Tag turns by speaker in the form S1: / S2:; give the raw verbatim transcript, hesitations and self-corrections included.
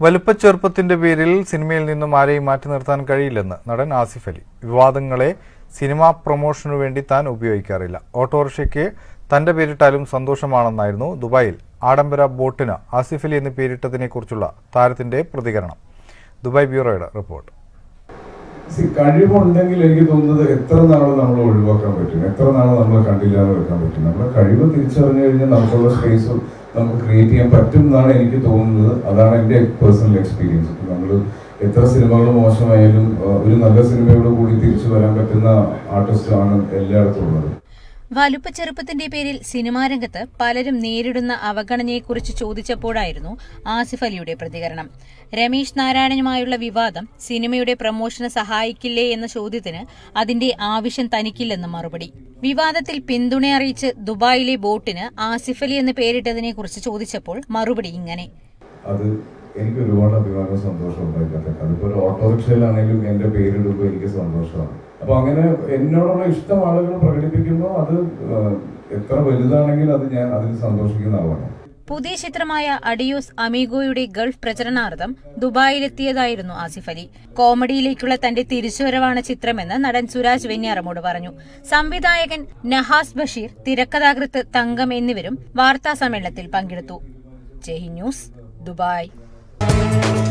S1: വലുപ്പച്ചെറുപ്പത്തിന്റെ പേരിൽ സിനിമയിൽ നിന്നും ആരെയും മാറ്റി നിർത്താൻ കഴിയില്ലെന്ന് നടൻ ആസിഫ് അലി. വിവാദങ്ങളെ സിനിമാ പ്രൊമോഷനു വേണ്ടി താൻ ഉപയോഗിക്കാറില്ല. ഓട്ടോറിക്ഷയ്ക്ക് തന്റെ പേരിട്ടാലും സന്തോഷമാണെന്നായിരുന്നു ദുബായിൽ ആഡംബര ബോട്ടിന് ആസിഫ് അലി എന്ന് പേരിട്ടതിനെക്കുറിച്ചുള്ള താരത്തിന്റെ പ്രതികരണം. ദുബായ് ബ്യൂറോയുടെ റിപ്പോർട്ട്.
S2: കഴിവുണ്ടെങ്കിൽ എനിക്ക് തോന്നുന്നത് എത്ര നാൾ നമ്മൾ ഒഴിവാക്കാൻ പറ്റും, എത്ര നാൾ നമ്മൾ കണ്ടില്ലാതെ വെക്കാൻ പറ്റും. നമ്മുടെ കഴിവ് തിരിച്ചറിഞ്ഞു കഴിഞ്ഞാൽ നമുക്കുള്ള സ്പേസ് നമുക്ക് ക്രിയേറ്റ് ചെയ്യാൻ പറ്റും എന്നാണ് എനിക്ക് തോന്നുന്നത്. അതാണ് എൻ്റെ പേഴ്സണൽ എക്സ്പീരിയൻസ്. നമ്മൾ എത്ര സിനിമകൾ മോശമായാലും ഒരു നല്ല സിനിമയോട് കൂടി തിരിച്ചു വരാൻ പറ്റുന്ന ആർട്ടിസ്റ്റ് ആണ് എല്ലായിടത്തും ഉള്ളത്.
S3: വലുപ്പച്ചെറുപ്പത്തിന്റെ പേരിൽ സിനിമാ രംഗത്ത് പലരും നേരിടുന്ന അവഗണനയെക്കുറിച്ച് ചോദിച്ചപ്പോഴായിരുന്നു ആസിഫ് അലിയുടെ പ്രതികരണം. രമേശ് നാരായണനുമായുള്ള വിവാദം സിനിമയുടെ പ്രമോഷന് സഹായിക്കില്ലേ എന്ന ചോദ്യത്തിന് അതിന്റെ ആവശ്യം തനിക്കില്ലെന്ന് മറുപടി. വിവാദത്തിൽ പിന്തുണ അറിയിച്ച് ദുബായിലെ ബോട്ടിന് ആസിഫ് അലി എന്ന് പേരിട്ടതിനെക്കുറിച്ച് ചോദിച്ചപ്പോൾ മറുപടി ഇങ്ങനെ:
S2: അത് എനിക്ക് ഒരുപാട് അഭിമാനവും സന്തോഷവും ഉണ്ടായിക്കട്ടെ. അതിപ്പോ ഒരു ഓട്ടോറിക്ഷയിലാണെങ്കിലും എന്റെ പേരിടുമ്പോൾ എനിക്ക് സന്തോഷമാണ്. അപ്പൊ അങ്ങനെ എന്നോടുള്ള ഇഷ്ടം ആളുകൾ പ്രകടിപ്പിക്കുമ്പോൾ അത് എത്ര വലുതാണെങ്കിലും അത് ഞാൻ അതിൽ സന്തോഷിക്കുന്ന ആളാണ്.
S3: പുതിയ ചിത്രമായ അഡിയോസ് അമീഗോയുടെ ഗൾഫ് പ്രചരണാർത്ഥം ദുബായിലെത്തിയതായിരുന്നു ആസിഫ് അലി. കോമഡിയിലേക്കുള്ള തന്റെ തിരിച്ചുവരവാണ് ചിത്രമെന്ന് നടൻ സുരാജ് വെഞ്ഞാറമൂട് പറഞ്ഞു. സംവിധായകൻ നഹാസ് ബഷീർ, തിരക്കഥാകൃത്ത് തങ്കം എന്നിവരും വാർത്താ സമ്മേളനത്തിൽ പങ്കെടുത്തു. Jai news, Dubai.